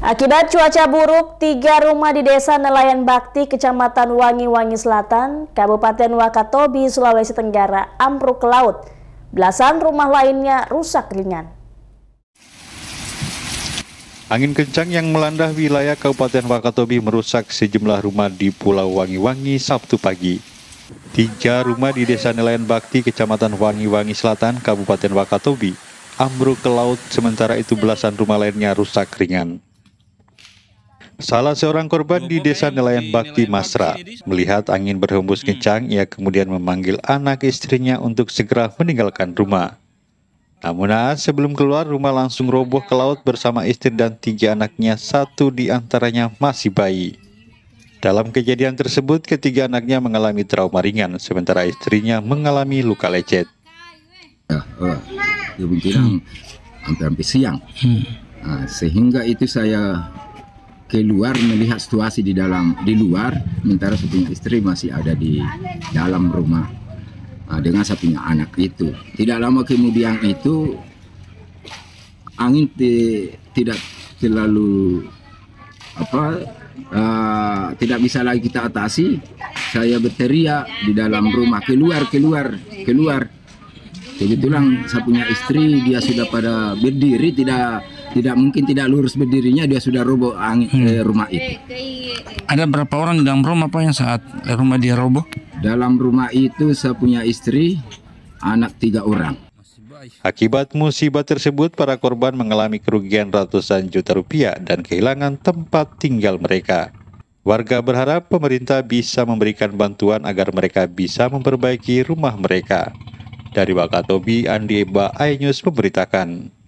Akibat cuaca buruk, 3 rumah di Desa Nelayan Bakti, Kecamatan Wangi-Wangi Selatan, Kabupaten Wakatobi, Sulawesi Tenggara, ambruk ke laut. Belasan rumah lainnya rusak ringan. Angin kencang yang melanda wilayah Kabupaten Wakatobi merusak sejumlah rumah di Pulau Wangi-Wangi Sabtu pagi. 3 rumah di Desa Nelayan Bakti, Kecamatan Wangi-Wangi Selatan, Kabupaten Wakatobi, ambruk ke laut, sementara itu belasan rumah lainnya rusak ringan. Salah seorang korban di Desa Nelayan Bakti, Masra, melihat angin berhembus kencang, ia kemudian memanggil anak istrinya untuk segera meninggalkan rumah. Namun sebelum keluar, rumah langsung roboh ke laut bersama istri dan 3 anaknya, 1 di antaranya masih bayi. Dalam kejadian tersebut, ketiga anaknya mengalami trauma ringan, sementara istrinya mengalami luka lecet. Kebetulan hampir siang, sehingga itu saya keluar melihat situasi di luar, sementara saya punya istri masih ada di dalam rumah dengan saya punya anak itu. Tidak lama kemudian itu angin tidak terlalu tidak bisa lagi kita atasi. Saya berteriak di dalam rumah, keluar. Kebetulan saya punya istri, dia sudah pada berdiri, tidak mungkin tidak lurus berdirinya, dia sudah roboh rumah itu. Ada berapa orang di dalam rumah Pak yang saat rumah dia roboh? Dalam rumah itu saya punya istri, anak 3 orang. Akibat musibah tersebut, para korban mengalami kerugian ratusan juta rupiah dan kehilangan tempat tinggal mereka. Warga berharap pemerintah bisa memberikan bantuan agar mereka bisa memperbaiki rumah mereka. Dari Wakatobi, Andi Eba, iNews memberitakan.